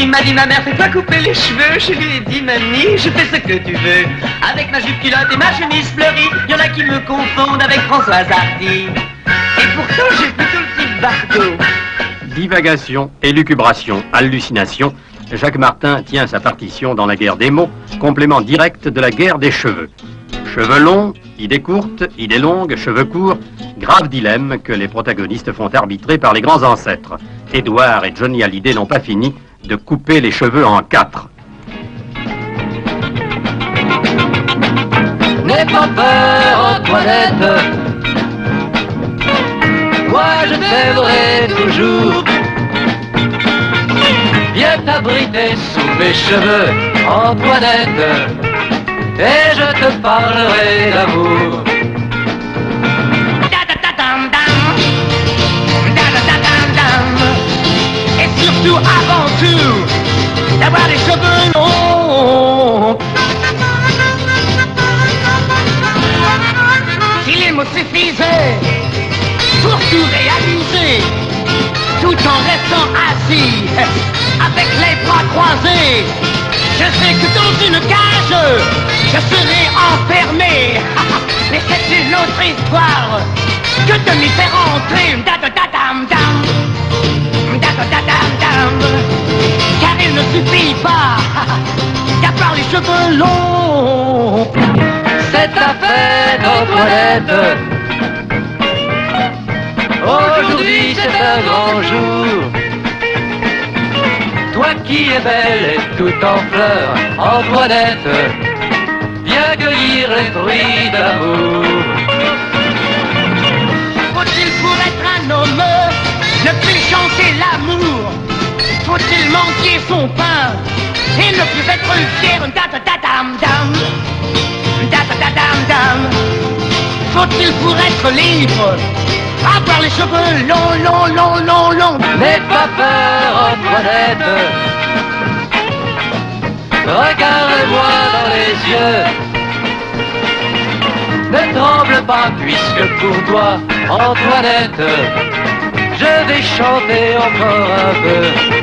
Il m'a dit, ma mère, fais pas couper les cheveux. Je lui ai dit, mamie, je fais ce que tu veux. Avec ma jupe culotte et ma chemise fleurie, y en a qui me confondent avec Françoise Hardy. Et pourtant, j'ai plutôt le type Bardot. Divagation, élucubration, hallucination, Jacques Martin tient sa partition dans la guerre des mots, complément direct de la guerre des cheveux. Cheveux longs, idées courtes, idées longues, cheveux courts, grave dilemme que les protagonistes font arbitrer par les grands ancêtres. Édouard et Johnny Hallyday n'ont pas fini de couper les cheveux en 4. N'aie pas peur, Antoinette, moi je t'aimerai toujours. Viens t'abriter sous mes cheveux, Antoinette, et je te parlerai d'amour. Et surtout avant tout, d'avoir les cheveux longs. Si les mots suffisaient pour tout réaliser, tout en restant assis, avec les bras croisés, je sais que dans une cage, je serai enfermé. Mais c'est une autre histoire que de m'y faire entrer. Car il ne suffit pas d'avoir les cheveux longs. C'est ta fête, Antoinette. Aujourd'hui c'est un grand jour. Toi qui es belle et tout en fleurs, Antoinette, viens cueillir les fruits de l'amour. Faut-il pour être un homme ne plus chanter l'amour? Faut-il mendier son pain et ne plus être fier? Faut-il pour être libre avoir les cheveux longs? N'aie pas peur, Antoinette, regarde-moi dans les yeux. Ne tremble pas puisque pour toi, Antoinette, je vais chanter encore un peu.